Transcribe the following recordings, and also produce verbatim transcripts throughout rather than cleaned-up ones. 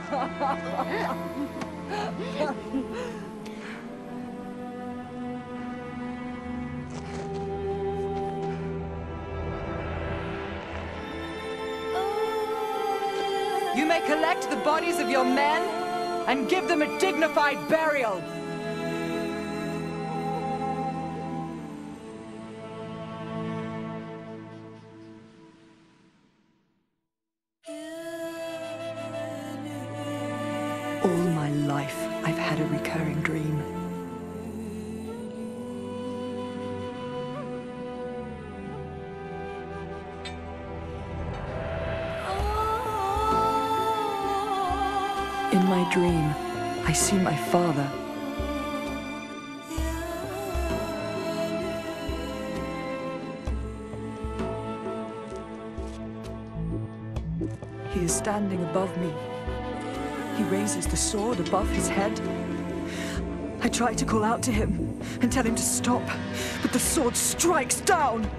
You may collect the bodies of your men and give them a dignified burial. All my life, I've had a recurring dream. In my dream, I see my father. He is standing above me. He raises the sword above his head. I try to call out to him and tell him to stop, but the sword strikes down.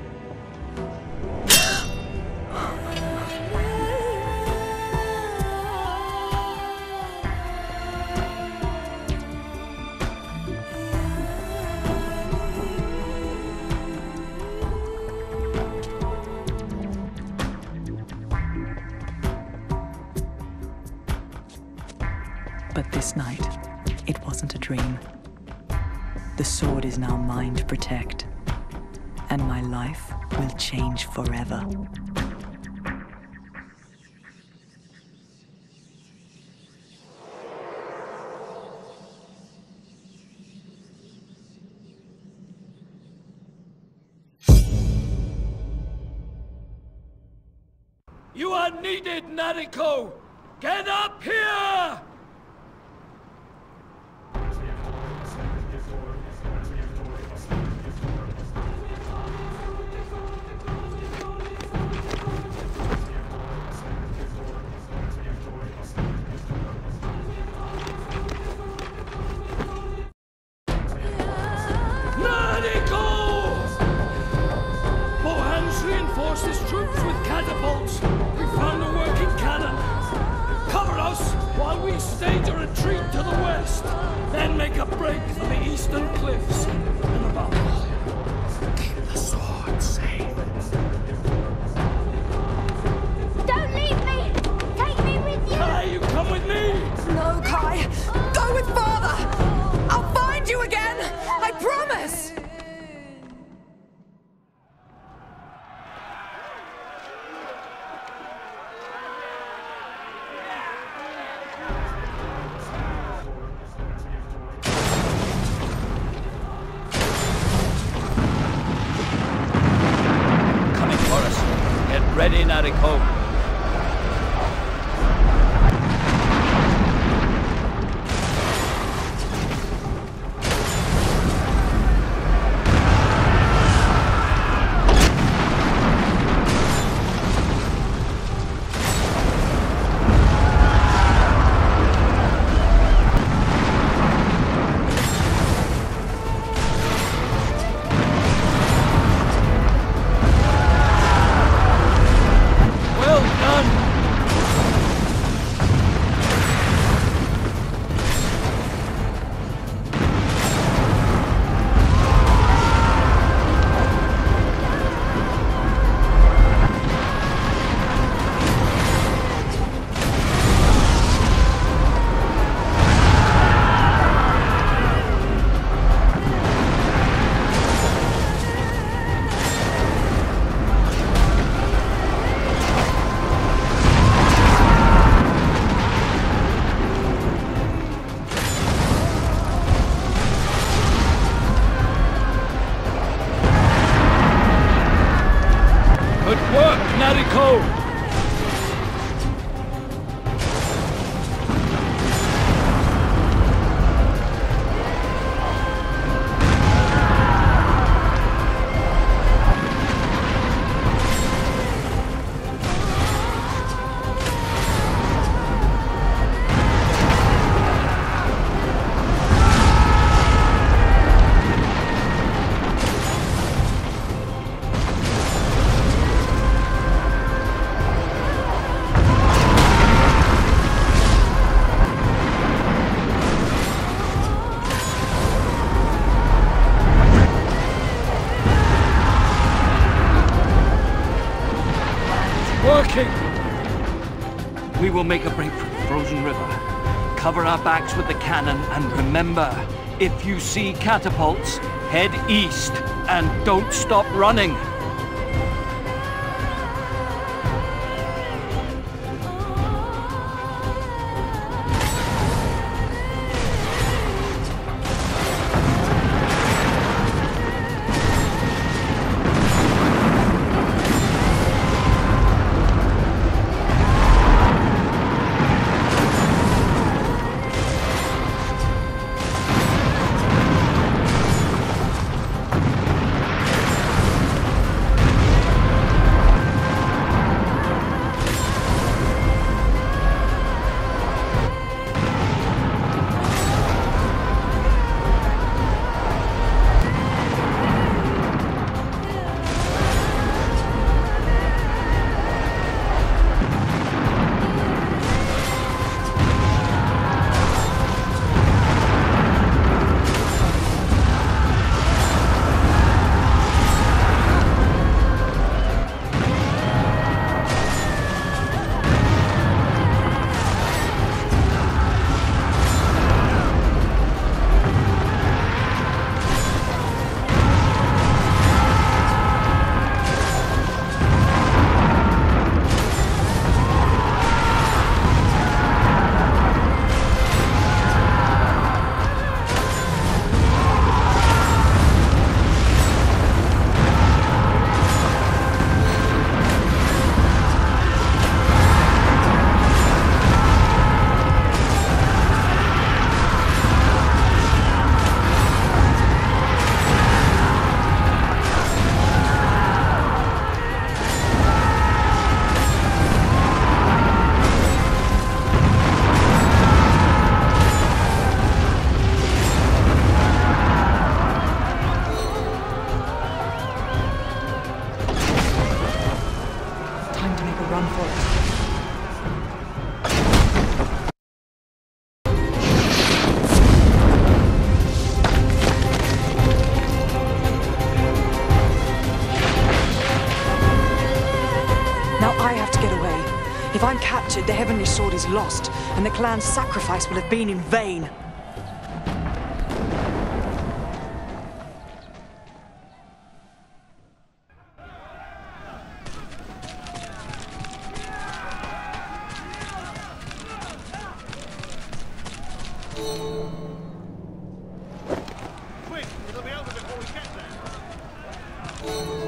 But this night, it wasn't a dream. The sword is now mine to protect, and my life will change forever. You are needed, Nariko! Get up here! Reinforce his troops with catapults. We found a working cannon. Cover us while we stage a retreat to the west. Then make a break for the eastern cliffs. And above all, keep the sword safe. Don't leave me! Take me with you! Kai, you come with me! No, Kai! Go with Father! I'll find you again! I promise! Ready, Nariko. King. We will make a break for the frozen river. Cover our backs with the cannon, and remember, if you see catapults, head east and don't stop running. If I'm captured, the Heavenly Sword is lost, and the clan's sacrifice will have been in vain. Quick! It'll be over before we get there!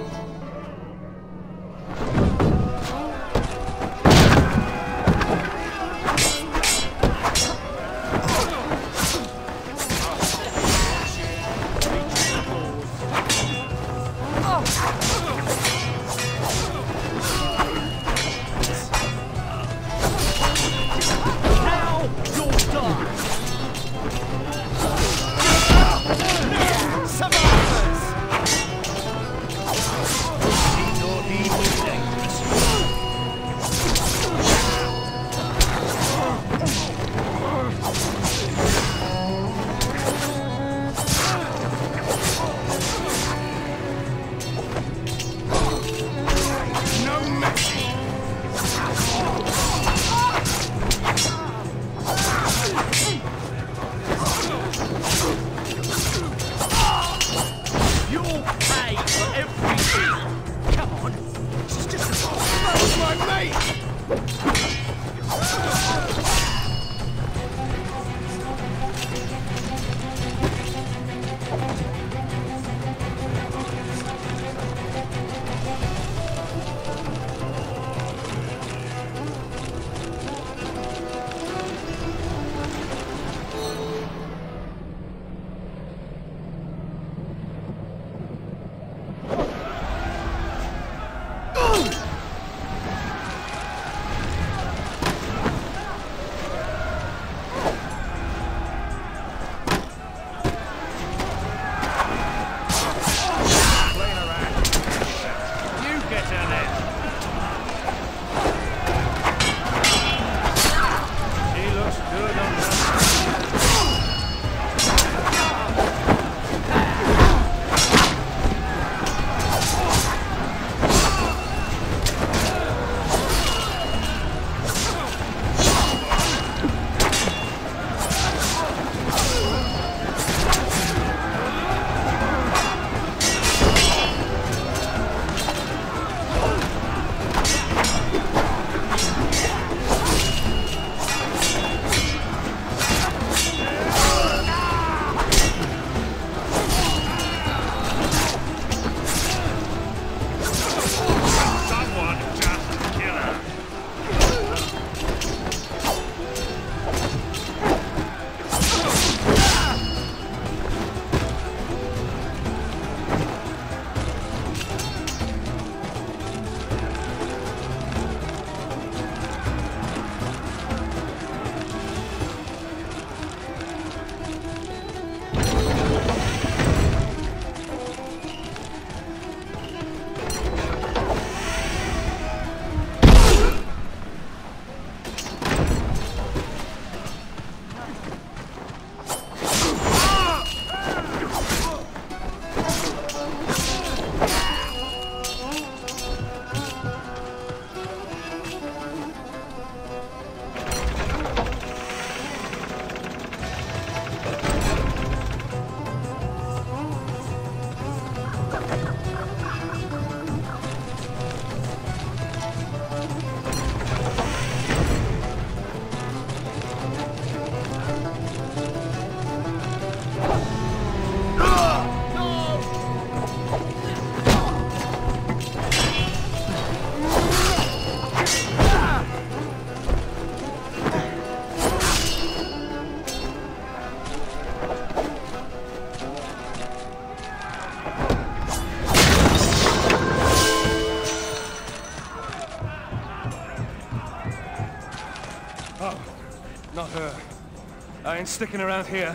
ain't sticking around here.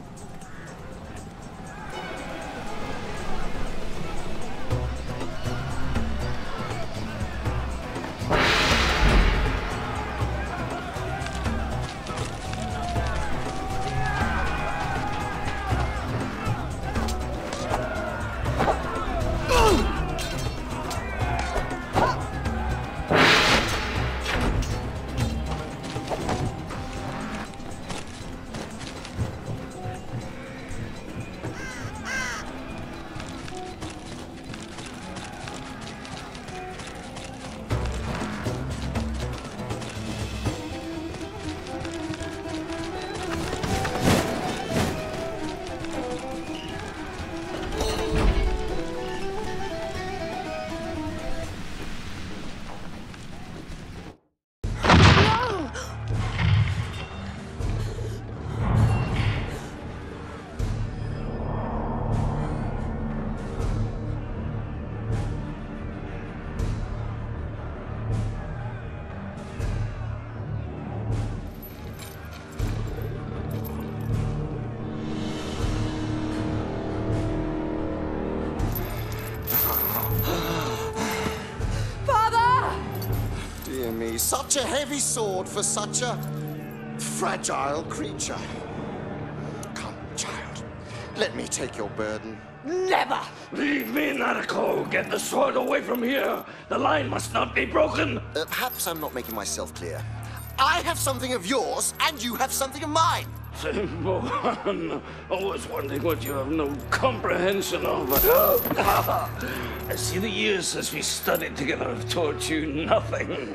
Such a heavy sword for such a fragile creature. Come, child. Let me take your burden. Never! Leave me, Nariko! Get the sword away from here! The line must not be broken! Uh, perhaps I'm not making myself clear. I have something of yours, and you have something of mine. Simple one. Always wanting what you have no comprehension of. I see the years since we studied together have taught you nothing.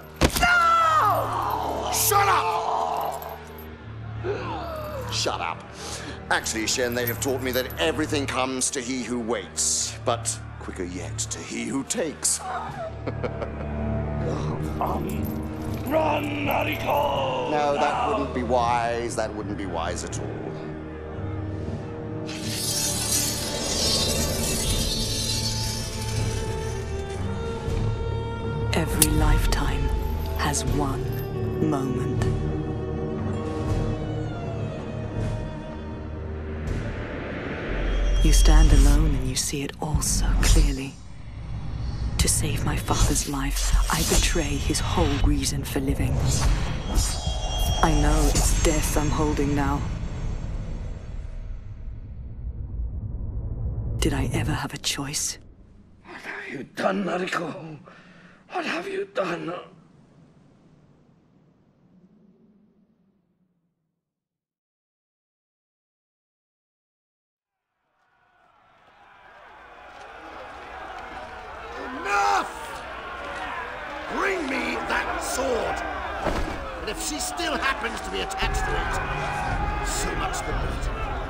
No! Shut up! Shut up. Actually, Shen, they have taught me that everything comes to he who waits, but quicker yet to he who takes. um, run, Nariko! No, that wouldn't be wise. That wouldn't be wise at all. Every lifetime has one moment. You stand alone and you see it all so clearly. To save my father's life, I betray his whole reason for living. I know it's death I'm holding now. Did I ever have a choice? What have you done, Nariko? What have you done? Enough! Bring me that sword! And if she still happens to be attached to it, so much the better.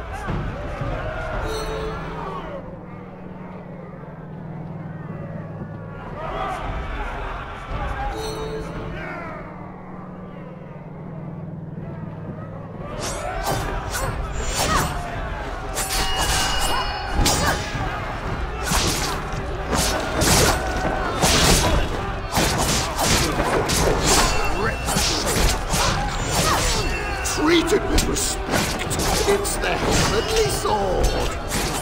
Treat it with respect. It's the heavenly sword.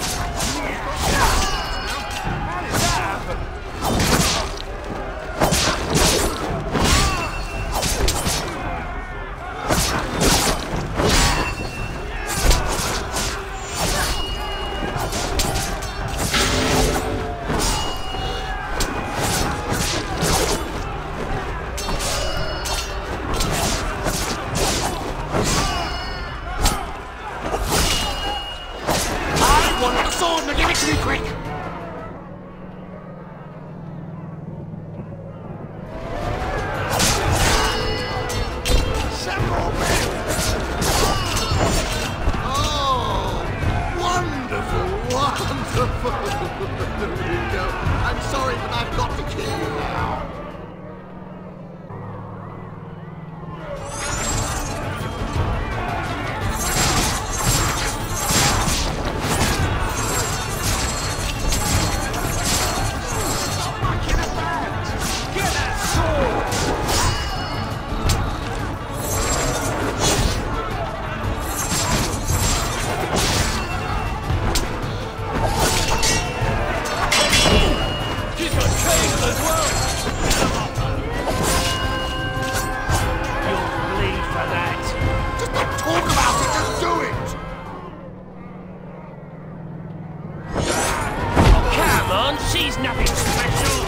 I'm sorry, but I've got to kill you now. is nothing special.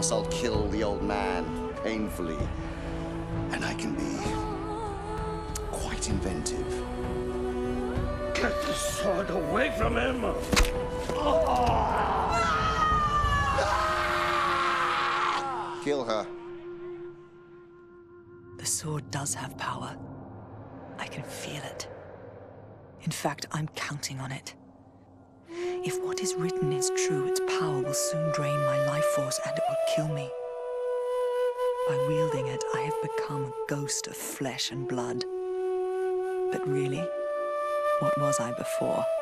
promise I'll kill the old man painfully. And I can be quite inventive. Get the sword away from him! Kill her. The sword does have power. I can feel it. In fact, I'm counting on it. If what is written is true, its power will soon drain my life force and it will kill me. By wielding it, I have become a ghost of flesh and blood. But really, what was I before?